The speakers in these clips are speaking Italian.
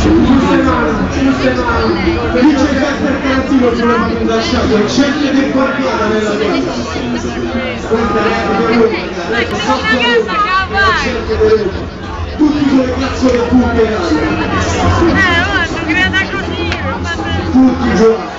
Dice il Gaspar Carazzino sulla mano lasciato, sceglie del quartiere nella tua. Questa è tutti con le cazzo da buche in aria. Non creda così, tutti giocano.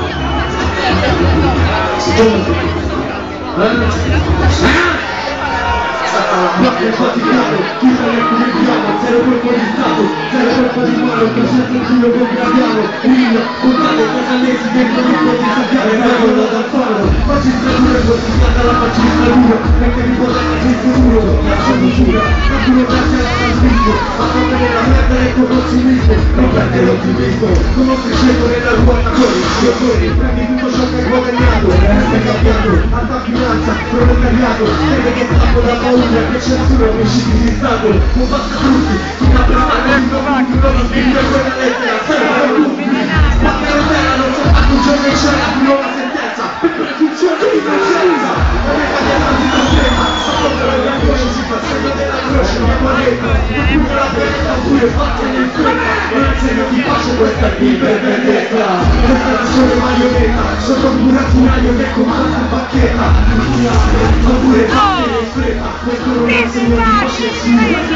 Blocco il faticato, chiusa nel piano, zero colpo di stato, zero colpo di mano, presente il giro con Graviano, Win, contate casalesi dentro l'ucco di Sabbiano, vengono dal faro, magistratura consigliata la magistratura, perché ricordate il futuro, la censura, qualcuno grazie alla trasmissione, ma fa vedere la merda del consumismo, non perde l'ottimismo, conosce scelto nella ruota, corri, prendi tutto ciò che hai guadagnato, stai cambiando, alta finanza, proletariato, vede che stacco da paura, che censura omicidi di Stato, non basta tutti, chi ha preparato il documento, non scrive quella lettera, serve tutti, ma per terra non c'è stato un giorno in c'era più nuova sentenza, per presunzione di innocenza, non è cambiata di sistema, sopra la croce si fa segno della croce, mia moneta, pure la verità pure fatta nel fretta, non è segno di pace questa è per vendetta, questa nazione marionetta, sotto un burattinaio che comanda il bacchetta, oppure fatte nel fretta, questo non è segno di pace, sì,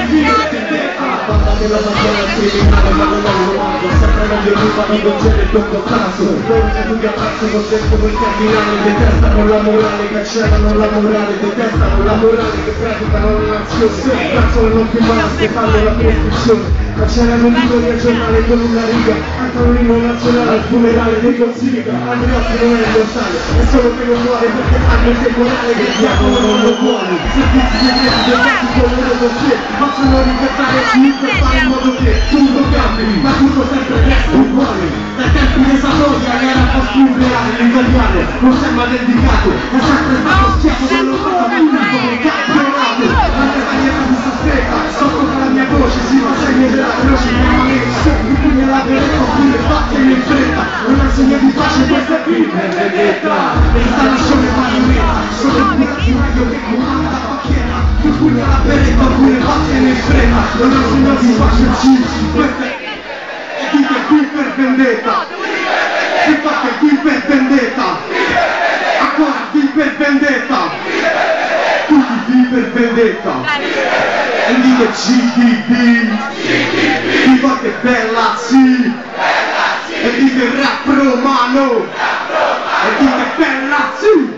banda della bandiera criminale, ma non è un romanzo, sempre meglio che fanno concedere il tocco tasso, loro che tu che ammazzo con tempo quel terminale, detestano la morale, cancellano la morale, detestano la morale, che praticano la nazione, cazzo non più male, che fanno la prescrizione, cancellano un libro di giornale con una riga, cantano l'inno nazionale al funerale dei consigli, Andreotti non è immortale, è solo che non muore perché hanno il temporale, che il diavolo non lo vuole, servizi segreti dei cazzi con le loro dossier, possono ricattare chiunque fa in modo che tutto cambi, ma tutto sempre resta uguale, dai tempi dei Sadoria era post reale, l'italiano non sembra dedicato, è sempre stato schiaffo dello Stato pubblico come campionato, anche tagliata di sospetta, sotto la mia voce si fa segno della croce permanente, di cui nella veretta oppure fatte in fretta, non è segno di pace, questa è qui per vendetta, questa nazione marionetta, solo un burattinaio che comanda la bacchetta, di cui nella veretta oppure fatte in fretta, non è segno di pace, questa è dite qui per vendetta, si fate qui per vendetta, ancora qui per vendetta, tutti qui per vendetta, e dite GDB, vi fate bella sì, e dite rap romano, e dite bella sì.